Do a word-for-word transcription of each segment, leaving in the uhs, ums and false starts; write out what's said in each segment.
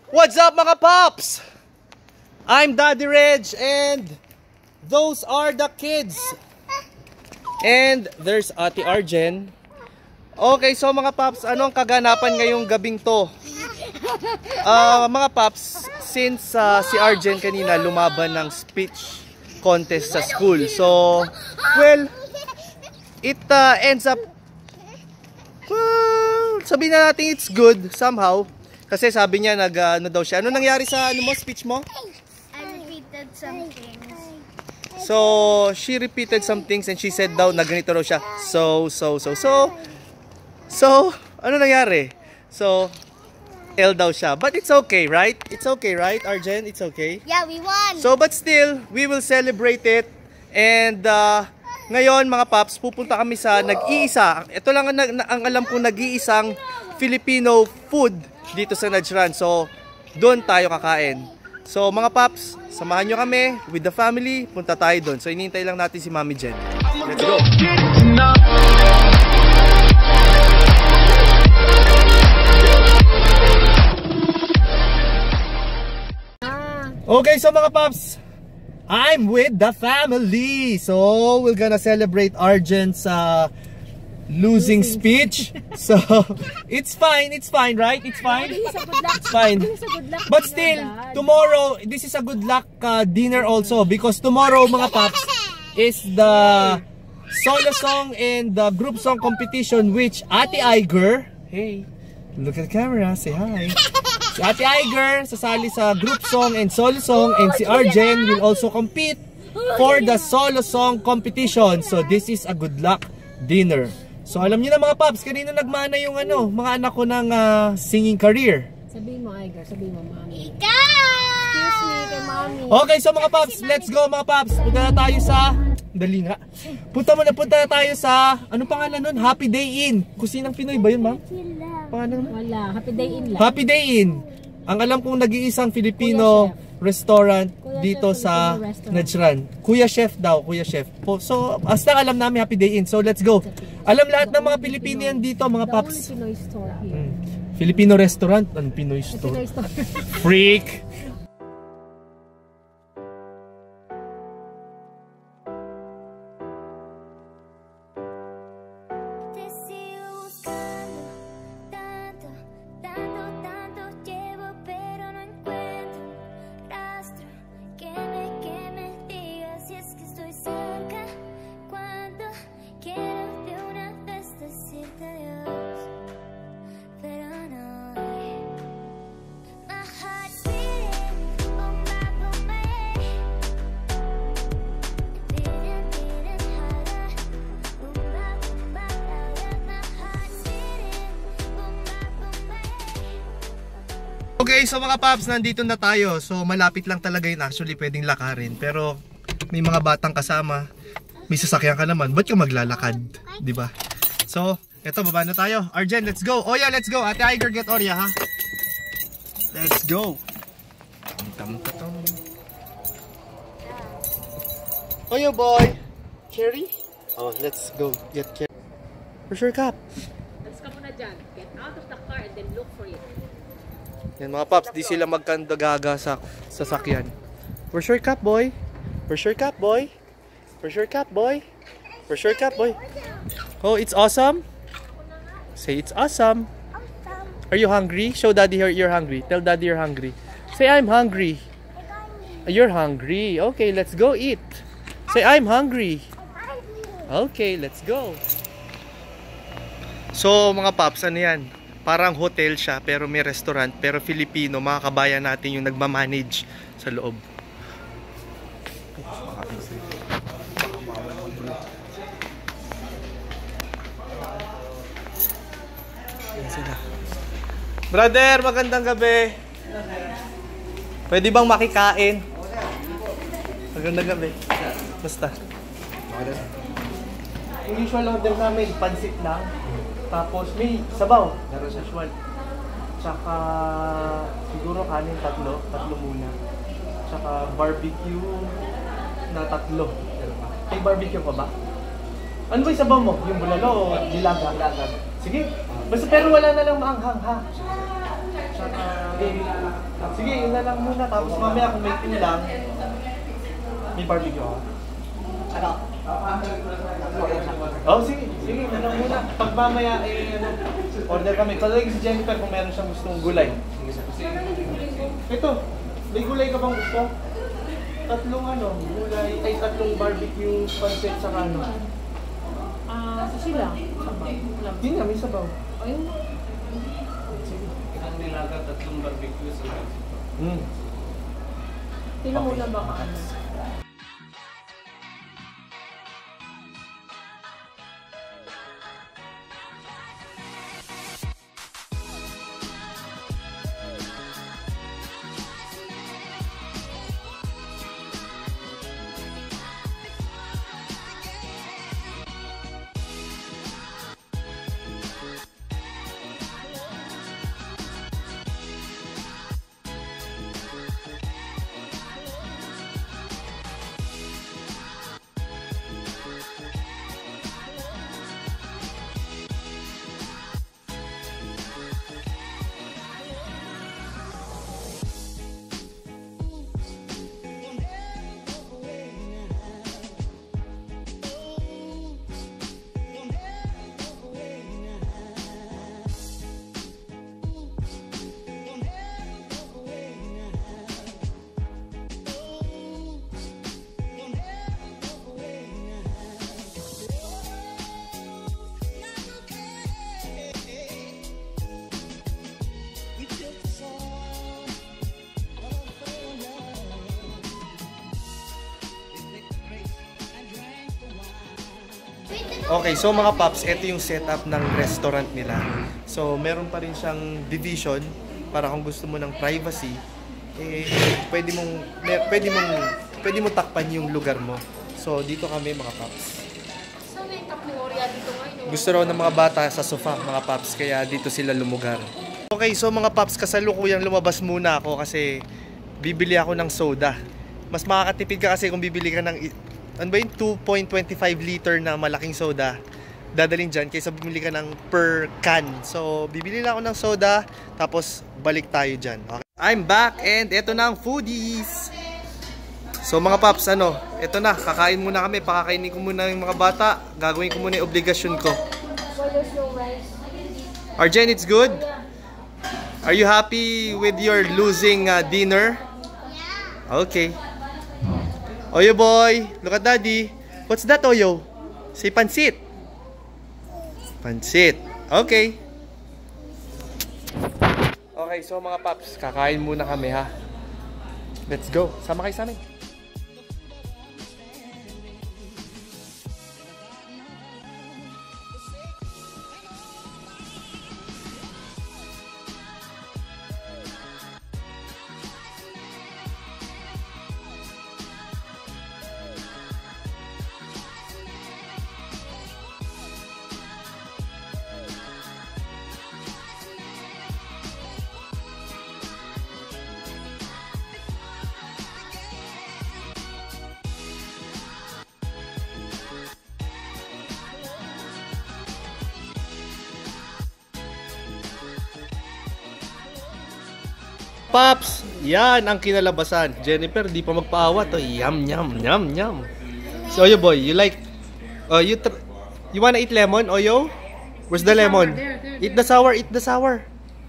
What's up mga Pops? I'm Daddy Reg and those are the kids. And there's Ate Rjen. Okay, so mga Pops, ano ang kaganapan ngayong gabing to? Uh, mga Pops, since uh, si Rjen kanina lumaban ng speech contest sa school. So, well, it uh, ends up, well, sabihin na natin it's good somehow. Kasi sabi niya, nag, uh, ano daw siya. Ano nangyari sa ano mo, speech mo? I repeated some things. So, she repeated some things and she said daw na ganito daw siya. So, so, so, so. So, ano nangyari? So, L daw siya. But it's okay, right? It's okay, right, Rjen? It's okay? Yeah, we won! So, but still, we will celebrate it. And, uh, ngayon, mga Pops, pupunta kami sa nag-iisa. Ito lang ang, ang alam ko, nag-iisang Filipino food dito sa Najran. So, doon tayo kakain. So, mga Pops, samahan nyo kami with the family. Punta tayo doon. So, inintay lang natin si Mami Jen. Let's go! Okay, so mga Pops, I'm with the family. So, we're gonna celebrate Rjen's uh, losing speech. So, it's fine, it's fine, right? It's fine? It's fine. But still, tomorrow, this is a good luck uh, dinner also. Because tomorrow, mga Pops, is the solo song and the group song competition which Ate Iger, hey, look at the camera, say hi. Si Ate Iger sasali sa group song and solo song, and si Rjen will also compete for the solo song competition. So this is a good luck dinner. So alam niyo na mga Pops, kanina nagmana yung ano, mga anak ko ng uh, singing career. Sabihin mo Iger, sabihin mo Mami. Ikaw! Excuse me kay Mami. Okay, so mga Pops, let's go mga Pops. Punta na tayo sa, dali nga. Punta mo na, punta na tayo sa, anong pangalan nun? Happy Day Inn. Kusinang Pinoy ba yun, ma'am? Pangalan mo? Wala, Happy Day Inn lang. Happy Day Inn. Ang alam kong nag-iisang Filipino restaurant Kuya dito Chef, sa Najran. Kuya Chef daw, Kuya Chef. So, hasta alam namin Happy Day Inn. So, let's go. Alam lahat ng mga Pilipino yan dito, mga Pops. The only Pinoy store here. Hmm. Filipino restaurant? Ang Pinoy store? Pinoy store. Freak! Okay, so mga Pops, nandito na tayo. So malapit lang talaga yun, actually pwedeng lakarin. Pero may mga batang kasama, may sasakyan ka naman, ba't ka maglalakad? Diba? So, eto, baba na tayo. Rjen, let's go. Oh yeah, let's go. Ate Iger, get Orya, ha? Let's go. Oh yo boy. Cherry? Oh, let's go get Cherry. Where's your cup? Let's ka muna dyan. Get out of the car and then look for it. Yan mga Pops, di sila magkandagaga sa sasakyan. Where's your cup, boy? Where's your cup, boy? Where's your cup, boy? Where's your cup, boy? Oh, it's awesome? Say it's awesome. Are you hungry? Show daddy you're hungry. Tell daddy you're hungry. Say I'm hungry. You're hungry. Okay, let's go eat. Say I'm hungry. Okay, let's go. So mga Pops, ano yan? Parang hotel siya, pero may restaurant, pero Filipino, mga kabayan natin yung nagmamanage sa loob. Yan sila. Brother, magandang gabi. Pwede bang makikain? Magandang gabi. Basta. Yung usual order namin, pansit lang. Tapos may sabaw, garo sa usual. Tsaka siguro kanin tatlo, tatlo muna. Tsaka barbecue na tatlo. May barbecue pa ba? Ano ba yung sabaw mo? Yung bulalo o nilaga? Sige. Basta pero wala na lang maanghang ha. Tsaka, sige, yun na lang muna. Tapos mamaya kung may kulang, may barbecue ako. Ano? Oh, sige, sige, yun lang muna. Pag mamaya, eh, ano, order kami. Kalagay si Jennifer kung meron siyang gustong gulay. Ito, may gulay ka bang gusto? Tatlong ano, gulay, ay tatlong barbecue, pancit, saka ano. Ah, uh, sila. Sabaw. Hindi nga, may sabaw. Ayun. Sige. Isang nilaga, tatlong barbecue sa Hmm. Tinamula ba ka ano? Okay, so mga paps, ito yung setup ng restaurant nila. So, meron pa rin siyang division para kung gusto mo ng privacy, eh, pwede mong, pwede mong, pwede mong takpan yung lugar mo. So, dito kami mga paps. Saan yung kapningorya dito ngayon? Gusto raw ng mga bata sa sofa, mga paps, kaya dito sila lumugar. Okay, so mga paps, kasalukuyang lumabas muna ako kasi bibili ako ng soda. Mas makakatipid ka kasi kung bibili ka ng ano ba yung two point two five liter na malaking soda, dadalhin dyan kaysa bumili ka ng per can. So, bibili lang ako ng soda, tapos balik tayo dyan. Okay. I'm back and eto na ang foodies. So mga paps, ano, eto na, kakain muna kami, pakakainin ko muna yung mga bata, gagawin ko muna yung obligasyon ko. Rjen, it's good? Are you happy with your losing uh, dinner? Okay. Oyo boy, look at daddy. What's that, Oyo? Say pansit. Pansit. Okay. Okay, so mga paps, kakain muna kami ha. Let's go. Sama kayo sa amin. Paps, yan ang kinalabasan. Jennifer, di pa magpaawat. Oh, yum, yum, yum, yum. So, Oyo boy, you like, uh, you you wanna eat lemon, Oyo? Where's the lemon? Eat the sour, eat the sour.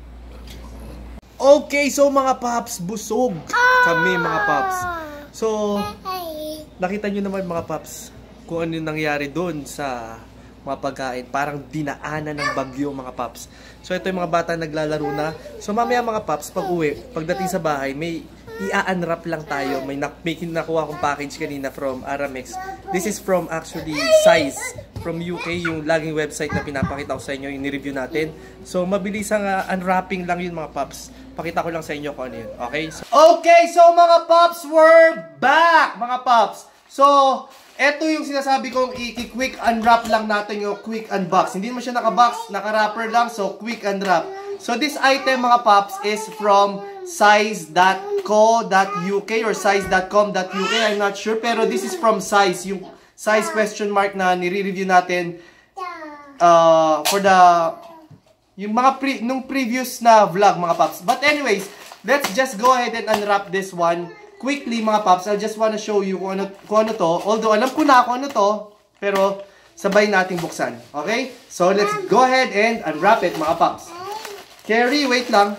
Okay, so mga paps, busog kami mga paps. So, nakita nyo naman mga paps, kung ano yung nangyari doon sa mga pagkain. Parang dinaanan ng bagyo mga paps. So ito yung mga bata naglalaro na. So mamaya mga paps, pag uwi, pagdating sa bahay, may i-unwrap lang tayo. May, na may nakuha akong package kanina from Aramex. This is from actually Size from U K, yung laging website na pinapakita ko sa inyo, yung ni-review natin. So mabilis ang uh, unwrapping lang yun mga paps. Pakita ko lang sa inyo kung ano yun. Okay? So, okay, so mga paps, we're back mga paps. So, eto yung sinasabi kong i-quick unwrap lang natin yung quick unbox. Hindi naman siya naka-box, naka-wrapper lang, so quick unwrap. So this item mga paps is from size dot co dot U K or size dot com dot U K, I'm not sure, pero this is from Size, yung Size question mark na nire-review natin uh, for the yung mga pre nung previous na vlog mga paps. But anyways, let's just go ahead and unwrap this one quickly mga paps. I just wanna show you kung ano, kung ano to. Although alam ko na kung ano to, pero sabay nating buksan. Okay? So let's go ahead and unwrap it mga paps. Carrie, wait lang.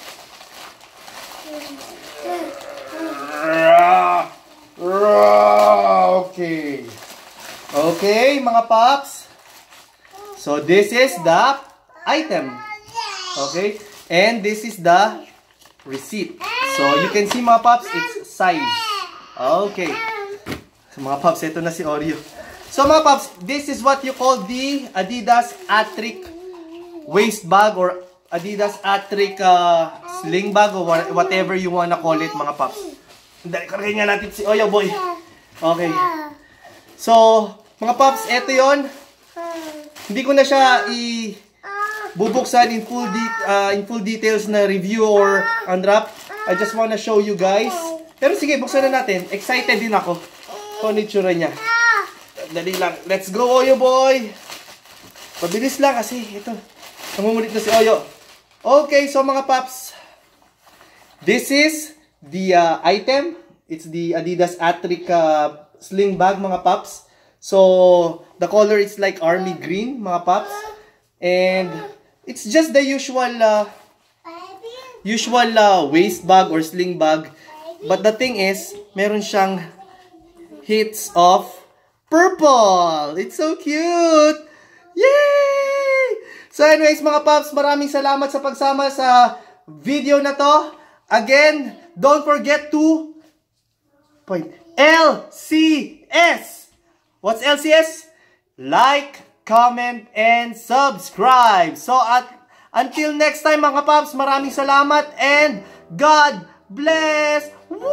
Okay. Okay mga paps. So this is the item. Okay? And this is the receipt. So you can see mga paps, it's size. Okay. So mga paps, ito na si Oreo. So mga paps, this is what you call the Adidas Atric waist bag or Adidas Atric uh, sling bag or whatever you wanna call it mga paps. Dali, karagay nga natin si Oreo boy. Okay. So, mga paps, ito yon. Hindi ko na siya i bubuksan in full de uh, in full details na review or unwrap. I just wanna show you guys. Pero sige, buksan na natin. Excited din ako. Kung ano itsura niya. Dali lang. Let's go, Oyo boy. Pabilis lang kasi ito. Namumulit na si Oyo. Okay, so mga paps. This is the uh, item. It's the Adidas Atric uh, sling bag mga paps. So, the color is like army green, mga paps. And, it's just the usual, uh, usual uh, waist bag or sling bag. But the thing is, meron siyang hits of purple. It's so cute! Yay! So anyways, mga paps, maraming salamat sa pagsama sa video na to. Again, don't forget to point L C S. What's L C S? Like, comment, and subscribe. So, at until next time mga paps, maraming salamat and God bless!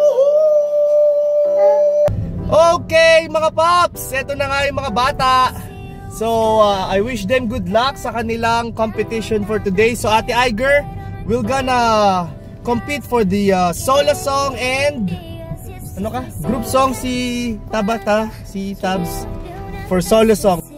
Woohoo! Okay mga paps, eto na nga yung mga bata. So, uh, I wish them good luck sa kanilang competition for today. So, Ate Iger, we're gonna compete for the uh, solo song and ano ka? Group song si Tabata, si Tabs for solo song.